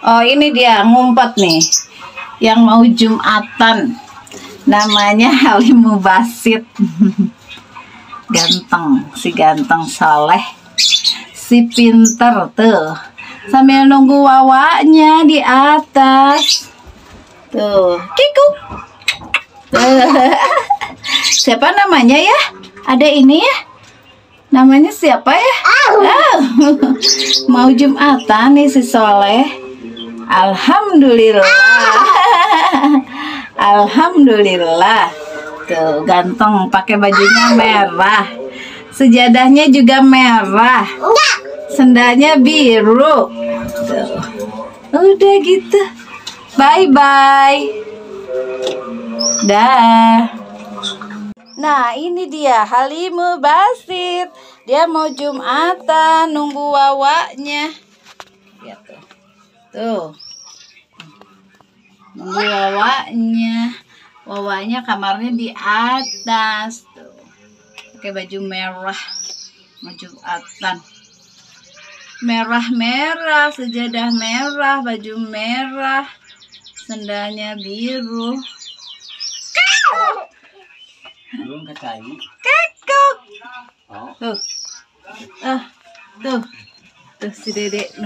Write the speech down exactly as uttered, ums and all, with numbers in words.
Oh, ini dia ngumpet nih. Yang mau Jumatan. Namanya Halim Mubasit. Ganteng, si ganteng soleh. Si pinter tuh. Sambil nunggu wawanya di atas. Tuh, kikuk. Tuh. Siapa namanya ya? Ada ini ya? Namanya siapa ya? Oh. Mau Jumatan nih si soleh. Alhamdulillah. Alhamdulillah. Tuh, ganteng pakai bajunya merah. Sejadahnya juga merah. Sendalnya biru. Tuh. Udah gitu. Bye bye. Dah. Nah, ini dia Halim Mubasit. Dia mau Jumatan, nunggu wawanya. Lihat tuh. Tuh. Nunggu wawanya. Wawanya kamarnya di atas tuh. Pakai baju merah. Mau Jumatan. Merah-merah, sejadah merah, baju merah. Sendalnya biru. Belum kecai. Kekok. Oh. Tuh. Ah, tuh. Tuh si Dedek